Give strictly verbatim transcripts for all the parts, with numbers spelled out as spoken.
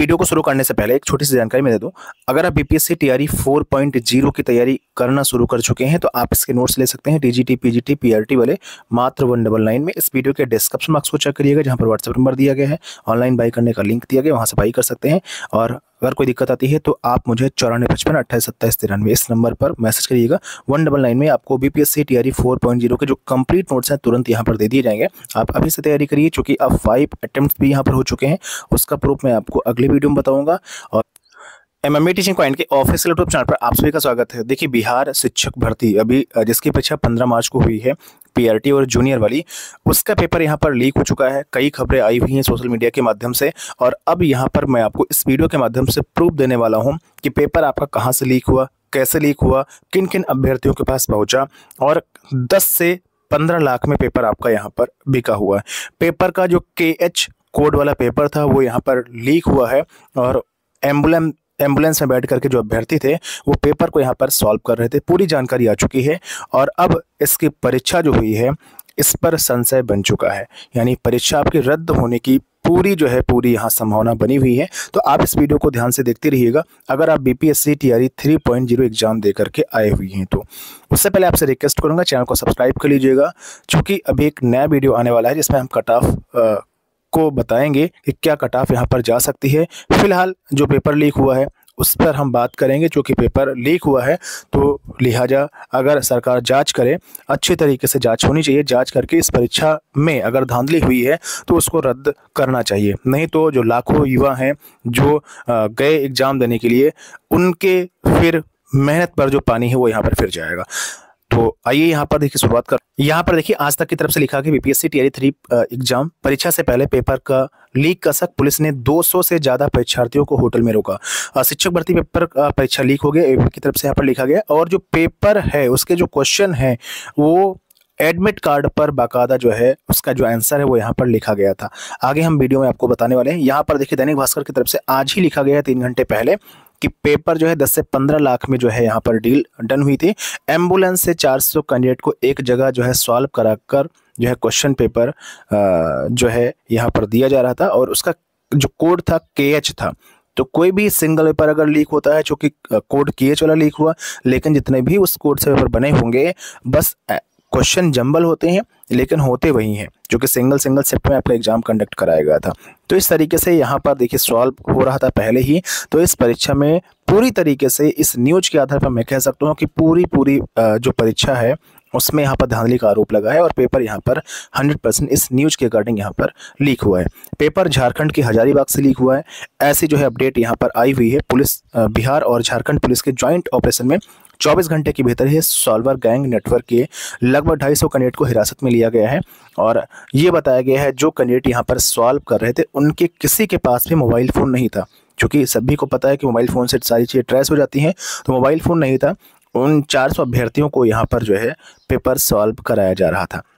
Video को शुरू करने से पहले एक छोटी सी जानकारी मैं दे दूं। अगर आप BPSC TRE four point zero की तैयारी करना शुरू कर चुके हैं तो आप इसके नोट्स ले सकते हैं टीजीटी पीजीटी पीआरटी वाले मात्र वन डबल नाइन में। इस वीडियो के डिस्क्रिप्शन बॉक्स को चेक करिएगा, जहां पर व्हाट्सएप नंबर दिया गया है, ऑनलाइन बाई करने का लिंक दिया गया, वहां से बाई कर सकते हैं। और अगर कोई दिक्कत आती है तो आप मुझे चौरानवे पचपन अट्ठाईस सत्ताईस तिरानवे इस नंबर पर मैसेज करिएगा। वन डबल नाइन में आपको BPSC TRE four point zero के जो कंप्लीट नोट्स हैं तुरंत यहाँ पर दे दिए जाएंगे। आप अभी से तैयारी करिए, चूंकि अब फाइव अटेम्प्ट भी यहाँ पर हो चुके हैं। उसका प्रूफ मैं आपको अगले वीडियो में बताऊंगा। और एमएमए टीचिंग पॉइंट के ऑफिशियल यूट्यूब चैनल पर आप सभी का स्वागत है। देखिए, बिहार शिक्षक भर्ती अभी जिसकी परीक्षा पंद्रह मार्च को हुई है, पीआरटी और जूनियर वाली, उसका पेपर यहाँ पर लीक हो चुका है। कई खबरें आई हुई हैं सोशल मीडिया के माध्यम से, और अब यहाँ पर मैं आपको इस वीडियो के माध्यम से प्रूफ देने वाला हूँ कि पेपर आपका कहाँ से लीक हुआ, कैसे लीक हुआ, किन किन अभ्यर्थियों के पास पहुँचा, और दस से पंद्रह लाख में पेपर आपका यहाँ पर बिका हुआ है। पेपर का जो के एच कोड वाला पेपर था वो यहाँ पर लीक हुआ है, और एम्बुलेंस एम्बुलेंस में बैठ करके जो अभ्यर्थी थे वो पेपर को यहाँ पर सॉल्व कर रहे थे। पूरी जानकारी आ चुकी है, और अब इसकी परीक्षा जो हुई है इस पर संशय बन चुका है, यानी परीक्षा आपकी रद्द होने की पूरी जो है पूरी यहाँ संभावना बनी हुई है। तो आप इस वीडियो को ध्यान से देखते रहिएगा अगर आप BPSC TRE three point zero exam दे करके आए हुए हैं तो। उससे पहले आपसे रिक्वेस्ट करूंगा, चैनल को सब्सक्राइब कर लीजिएगा, क्योंकि अभी एक नया वीडियो आने वाला है जिसमें हम कट ऑफ को बताएंगे कि क्या कट ऑफ यहाँ पर जा सकती है। फिलहाल जो पेपर लीक हुआ है उस पर हम बात करेंगे, क्योंकि पेपर लीक हुआ है तो लिहाजा अगर सरकार जांच करे, अच्छे तरीके से जांच होनी चाहिए। जांच करके इस परीक्षा में अगर धांधली हुई है तो उसको रद्द करना चाहिए, नहीं तो जो लाखों युवा हैं जो गए एग्जाम देने के लिए, उनके फिर मेहनत पर जो पानी है वो यहाँ पर फिर जाएगा। तो आइए यहाँ पर देखिए शुरुआत कर यहाँ पर देखिए आज तक की तरफ से लिखा कि बीपीएससी टीआरई थ्री एग्जाम परीक्षा से पहले पेपर का लीक का शक, पुलिस ने दो सौ से ज्यादा परीक्षार्थियों को होटल में रोका। शिक्षक भर्ती पेपर परीक्षा लीक हो गया, एबीपी की तरफ से यहाँ पर लिखा गया, और जो पेपर है उसके जो क्वेश्चन है वो एडमिट कार्ड पर बाकायदा जो है उसका जो आंसर है वो यहाँ पर लिखा गया था। आगे हम वीडियो में आपको बताने वाले हैं। यहाँ पर देखिए दैनिक भास्कर की तरफ से आज ही लिखा गया है तीन घंटे पहले कि पेपर जो है दस से पंद्रह लाख में जो है यहाँ पर डील डन हुई थी। एम्बुलेंस से चार सौ कैंडिडेट को एक जगह जो है सॉल्व कराकर जो है क्वेश्चन पेपर जो है यहाँ पर दिया जा रहा था, और उसका जो कोड था के एच था। तो कोई भी सिंगल पेपर अगर लीक होता है, चूंकि कोड के एच वाला लीक हुआ, लेकिन जितने भी उस कोड से पेपर बने होंगे बस क्वेश्चन जंबल होते हैं लेकिन होते वही हैं, जो कि सिंगल सिंगल शिफ्ट में आपका एग्जाम कंडक्ट कराया गया था। तो इस तरीके से यहाँ पर देखिए सॉल्व हो रहा था पहले ही। तो इस परीक्षा में पूरी तरीके से इस न्यूज के आधार पर मैं कह सकता हूँ कि पूरी पूरी जो परीक्षा है उसमें यहाँ पर धांधली का आरोप लगा है, और पेपर यहाँ पर हंड्रेड परसेंट इस न्यूज के अकॉर्डिंग यहाँ पर लीक हुआ है। पेपर झारखंड के हजारीबाग से लीक हुआ है, ऐसी जो है अपडेट यहाँ पर आई हुई है। पुलिस बिहार और झारखंड पुलिस के ज्वाइंट ऑपरेशन में चौबीस घंटे के भीतर ही सॉल्वर गैंग नेटवर्क के लगभग ढाई सौ कैंडिडेट को हिरासत में लिया गया है, और ये बताया गया है जो कैंडिडेट यहाँ पर सॉल्व कर रहे थे उनके किसी के पास भी मोबाइल फ़ोन नहीं था, क्योंकि सभी को पता है कि मोबाइल फ़ोन से सारी चीज़ें ट्रेस हो जाती हैं। तो मोबाइल फ़ोन नहीं था, उन चार सौ अभ्यर्थियों को यहाँ पर जो है पेपर सॉल्व कराया जा रहा था।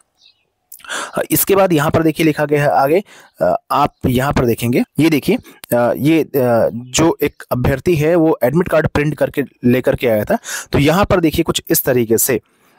इसके बाद यहाँ पर देखिए लिखा गया है आगे, आप यहाँ पर देखेंगे, ये देखिए ये जो एक अभ्यर्थी है वो एडमिट कार्ड प्रिंट करके लेकर के आया था। तो यहाँ पर देखिए कुछ इस तरीके से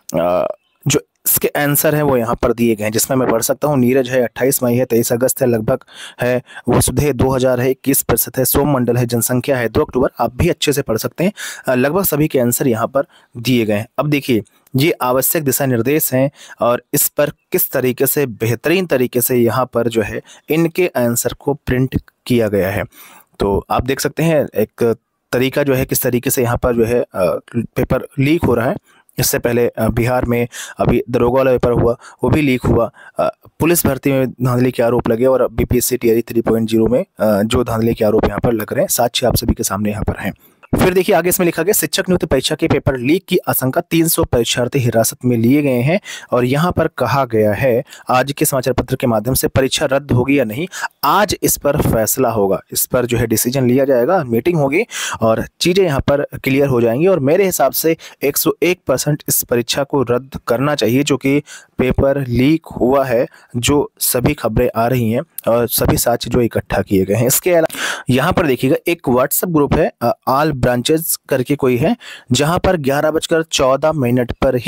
जो इसके आंसर है वो यहाँ पर दिए गए हैं, जिसमें मैं पढ़ सकता हूँ। नीरज है, अट्ठाईस मई है, तेईस अगस्त है, लगभग है, वसुधे दो हज़ार है, इक्कीस प्रतिशत है, सोम मंडल है, जनसंख्या है दो अक्टूबर। आप भी अच्छे से पढ़ सकते हैं, लगभग सभी के आंसर यहाँ पर दिए गए हैं। अब देखिए ये आवश्यक दिशा निर्देश हैं, और इस पर किस तरीके से बेहतरीन तरीके से यहाँ पर जो है इनके आंसर को प्रिंट किया गया है। तो आप देख सकते हैं एक तरीका जो है किस तरीके से यहाँ पर जो है पेपर लीक हो रहा है। इससे पहले बिहार में अभी दरोगा वाला पेपर हुआ, वो भी लीक हुआ। पुलिस भर्ती में धांधली के आरोप लगे, और BPSC TRE three point zero में जो धांधली के आरोप यहाँ पर लग रहे हैं, साक्ष्य आप सभी के सामने यहाँ पर हैं। फिर देखिए आगे इसमें लिखा गया, शिक्षक नियुक्ति परीक्षा के पेपर लीक की आशंका, तीन सौ परीक्षार्थी हिरासत में लिए गए हैं। और यहाँ पर कहा गया है आज के समाचार पत्र के माध्यम से परीक्षा रद्द होगी या नहीं, आज इस पर फैसला होगा, इस पर जो है डिसीजन लिया जाएगा, मीटिंग होगी और चीज़ें यहाँ पर क्लियर हो जाएंगी। और मेरे हिसाब से एक सौ एक परसेंट इस परीक्षा को रद्द करना चाहिए, जो कि पेपर लीक हुआ है, जो सभी खबरें आ रही हैं और सभी साक्ष्य जो इकट्ठा किए गए हैं। इसके अलावा यहाँ पर देखिएगा एक व्हाट्सएप ग्रुप है, ऑल ब्रांचेस करके कोई है, जहां पर ग्यारह बजकर चौदह मिनट पर ही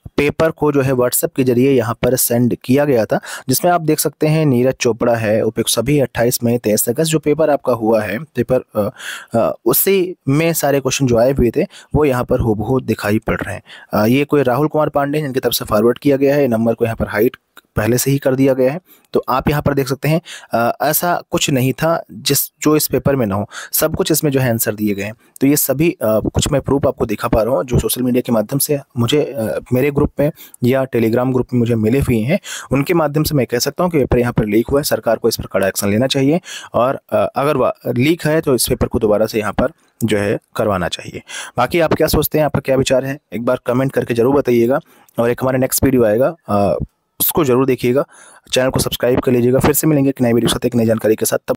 पेपर को जो है व्हाट्सएप के जरिए यहाँ पर सेंड किया गया था, जिसमें आप देख सकते हैं नीरज चोपड़ा है, उपयुक्त सभी अट्ठाईस मई तेईस अगस्त जो पेपर आपका हुआ है पेपर अ, अ, उसी में सारे क्वेश्चन जो आए हुए थे वो यहाँ पर हूबहू दिखाई पड़ रहे हैं। अ, ये कोई राहुल कुमार पांडे जिनकी तरफ से फॉरवर्ड किया गया है, नंबर को यहाँ पर हाइड पहले से ही कर दिया गया है। तो आप यहाँ पर देख सकते हैं अ, ऐसा कुछ नहीं था जिस जो इस पेपर में ना हो, सब कुछ इसमें जो है आंसर दिए गए हैं। तो ये सभी अ, कुछ मैं प्रूफ आपको दिखा पा रहा हूँ जो सोशल मीडिया के माध्यम से मुझे अ, मेरे ग्रुप में या टेलीग्राम ग्रुप में मुझे मिले हुए हैं, उनके माध्यम से मैं कह सकता हूँ कि पेपर यहाँ पर लीक हुआ है। सरकार को इस पर कड़ा एक्शन लेना चाहिए और अ, अगर लीक है तो इस पेपर को दोबारा से यहाँ पर जो है करवाना चाहिए। बाकी आप क्या सोचते हैं, आपका क्या विचार है, एक बार कमेंट करके जरूर बताइएगा। और एक हमारा नेक्स्ट वीडियो आएगा, अ, उसको जरूर देखिएगा, चैनल को सब्सक्राइब कर लीजिएगा। फिर से मिलेंगे एक नई वीडियो के साथ, एक नई जानकारी के साथ। तब